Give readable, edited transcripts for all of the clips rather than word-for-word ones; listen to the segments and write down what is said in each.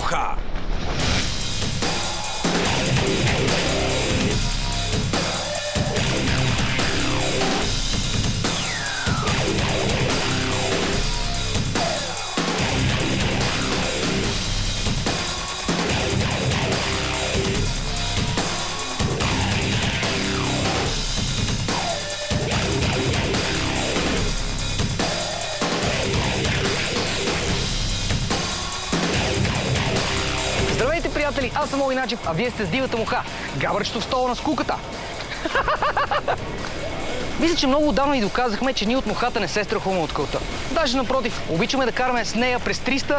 муха. Здравейте, приятели! Аз съм Оги Начев, а вие сте с Дивата муха. Габърчето в стола на скуката. Мисля, че много отдавна ви доказахме, че ние от мухата не се страхуваме от кълта. Даже напротив, обичаме да караме с нея през 300...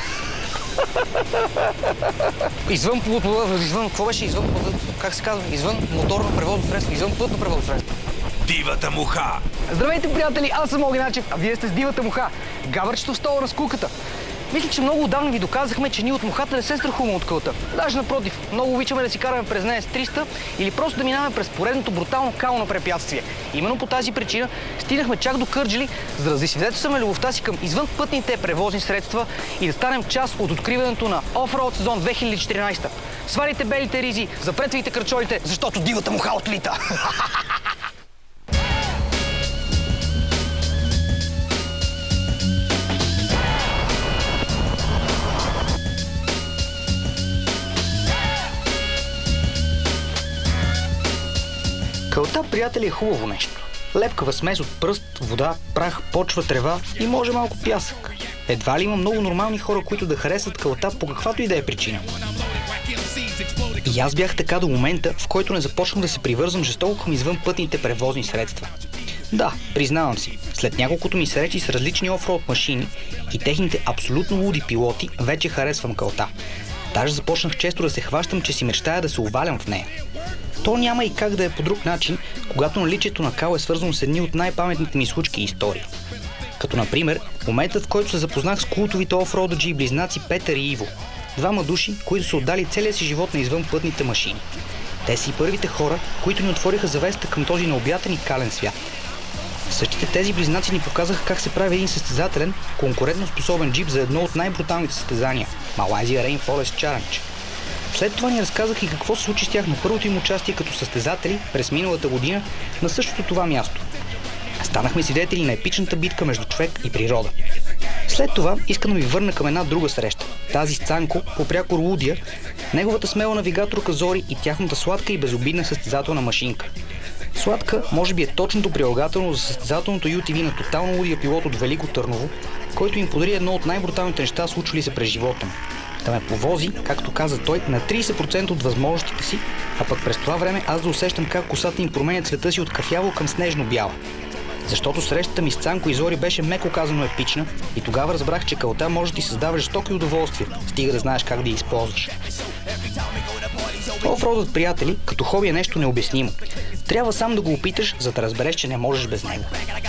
Какво беше? Как се казва? Извън моторно превозно средство, извън пътно превозно средство. Дивата муха. Здравейте, приятели! Аз съм Оги Начев, а вие сте с Дивата муха. Габърчето в стола на скуката. Мисля, че много отдавна ви доказахме, че ние от мухата не се страхуваме от кълта. Даже напротив, много обичаме да си караме през нея с 300 или просто да минаваме през поредното брутално кално препятствие. Именно по тази причина стигнахме чак до Кърджали, за да засвидетелстваме любовта си към извънпътните превозни средства и да станем част от откриването на Офроуд сезон 2014. Свалите белите ризи, запретвайте кръчолите, защото Дивата муха отлита! Кълта, приятели, е хубаво нещо. Лепкава смес от пръст, вода, прах, почва, трева и може малко пясък. Едва ли има много нормални хора, които да харесват кълта по каквато и да е причина. И аз бях така до момента, в който не започнах да се привързвам жестоко към извънпътните превозни средства. Да, признавам си, след няколкото ми срещи с различни офроуд машини и техните абсолютно луди пилоти, вече харесвам кълта. Даже започнах често да се хващам, че си мечтая да се увалям в нея. То няма и как да е по друг начин, когато наличието на кал е свързано с едни от най-паметните ми случки и истории. Като например, моментът, в който се запознах с култовите офроудаджи и близнаци Петър и Иво. Двама души, които са отдали целия си живот на извънпътните машини. Те са и първите хора, които ни отвориха завесата към този необятен и кален свят. Същите тези близнаци ни показаха как се прави един състезателен, конкурентно способен джип за едно от най-бруталните състезания – Malaysia Rainforest Challenge. След това ни разказах и какво се случи с тях на първото им участие като състезатели през миналата година на същото това място. Станахме свидетели на епичната битка между човек и природа. След това искам да ви върна към една друга среща. Тази с Цанко, попрякор лудия, неговата смела навигаторка Зори и тяхната сладка и безобидна състезателна машинка. Сладка може би е точното прилагателно за състезателното UTV на тотално лудия пилот от Велико Търново, който им подари едно от най-бруталните неща, случили се през живота му. Да ме повози, както каза той, на 30% от възможностите си, а пък през това време аз да усещам как косата им променя цвета си от кафяво към снежно-бяла. Защото срещата ми с Цанко и Зори беше меко казано епична и тогава разбрах, че кълта може да ти създава жестоки удоволствия, стига да знаеш как да я използваш. Офроудът, приятели, като хоби е нещо необяснимо. Трябва сам да го опиташ, за да разбереш, че не можеш без него.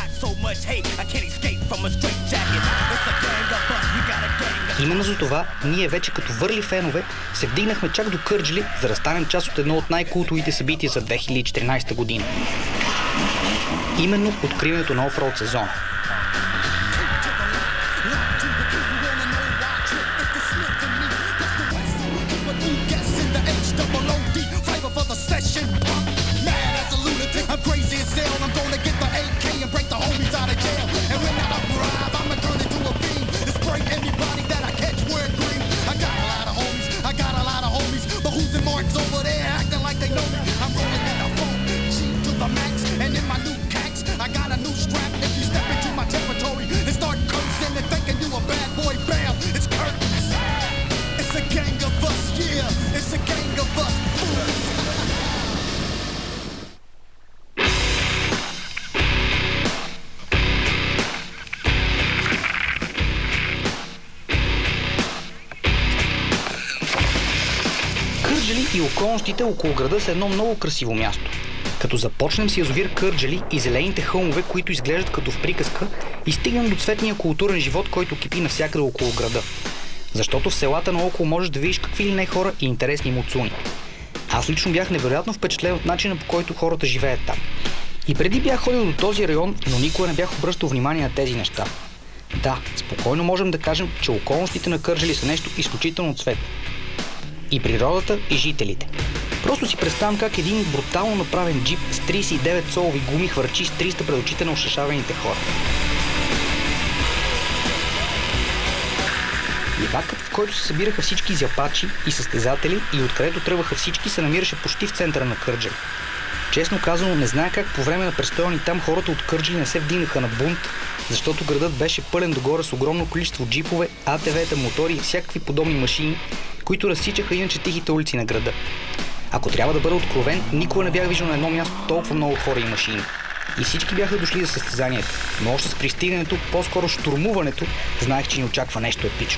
Именно за това ние вече като върли фенове се вдигнахме чак до Кърджали, за да станем част от едно от най-култовите събития за 2014 година. Именно откриването на офроуд сезона. Кърджали и околностите около града са едно много красиво място. Като започнем с язовир Кърджали и зелените хълмове, които изглеждат като в приказка, и стигнем до цветния културен живот, който кипи навсякъде около града. Защото в селата наоколо можеш да видиш какви ли не хора и интересни муцуни. Аз лично бях невероятно впечатлен от начина, по който хората живеят там. И преди бях ходил до този район, но никога не бях обръщал внимание на тези неща. Да, спокойно можем да кажем, че околностите на Кърджали са нещо изключително цветно. И природата, и жителите. Просто си представям как един брутално направен джип с 39-солови гуми хвърчи с 300 пред очите на ошашавените хора. Ливакът, в който се събираха всички зяпачи и състезатели и откъдето тръгваха всички, се намираше почти в центъра на Кърджали. Честно казано, не зная как по време на престоя ни там хората от Кърджали не се вдигнаха на бунт, защото градът беше пълен догоре с огромно количество джипове, АТВ-та, мотори и всякакви подобни машини, които разсичаха иначе тихите улици на града. Ако трябва да бъда откровен, никога не бях виждал на едно място толкова много хора и машини. И всички бяха дошли за състезанието, но още с пристигането, по-скоро штурмуването, знаех, че ни очаква нещо епично.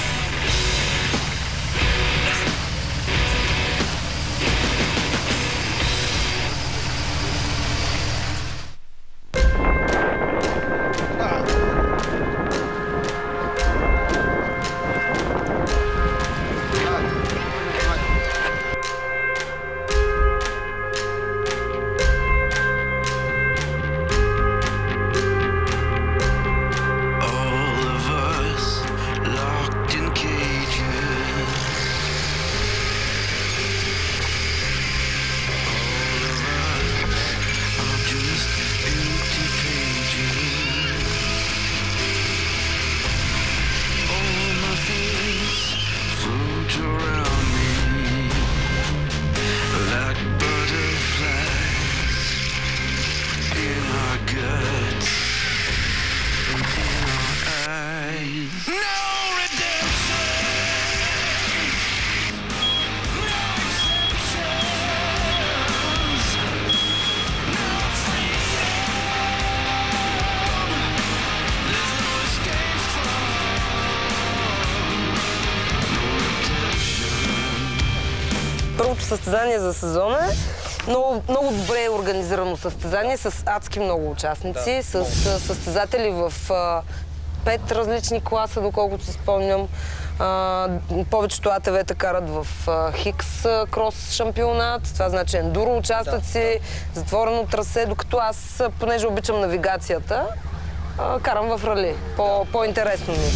Първото състезание за сезона е много добре организирано състезание с адски много участници, с състезатели в 5 различни класа, доколкото си спомням. Повечето АТВ-та карат в Хикс крос шампионат, това значи ендуро участъци, затворено трасе, докато аз, понеже обичам навигацията, карам в рали. По-интересно ми.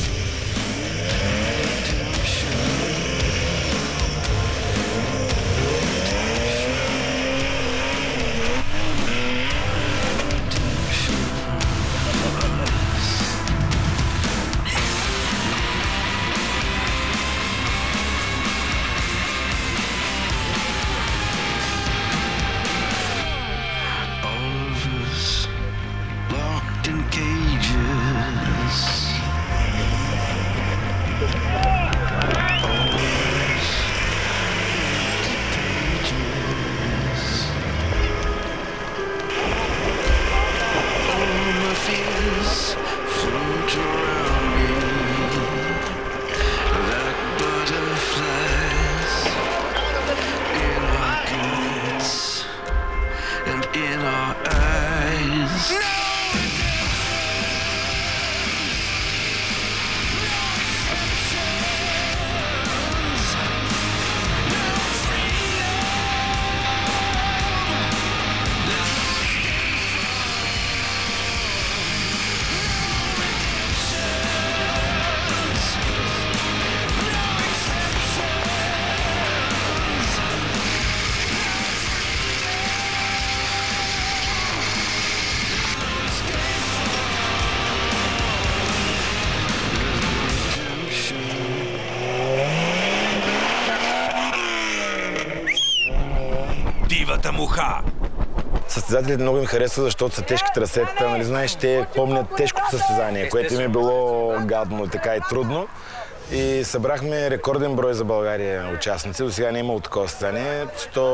Муха. Състезателите много им харесва, защото са тежки трасета. Нали знаеш, те помнят тежкото състезание, което им е било гадно така и трудно. И събрахме рекорден брой за България участници. До сега не е имало такова състезание.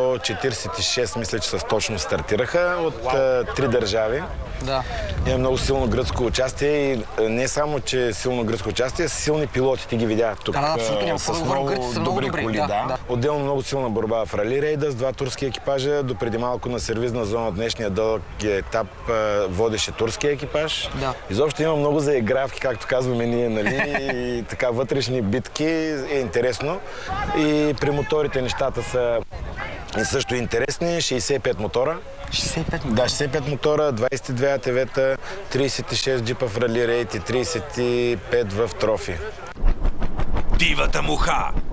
146, мисля, че с точно стартираха от 3 държави. Да. Има много силно гръцко участие и не само, че силно гръцко участие, с силни пилоти. Ти ги видях тук с много добри коли. Да. Отделно много силна борба в рали рейда с 2 турски екипажа. До преди малко на сервизна зона днешния дълъг етап водеше турския екипаж. Да. Изобщо има много заигравки, както казваме ние, нали, и така вътрешни битки. Е интересно. И при моторите нещата са И също интересни, 65 мотора. 65? Да, 65 мотора, 22 АТВ-та, 36 джипа в рали рейд и 35 в трофи. Дивата муха.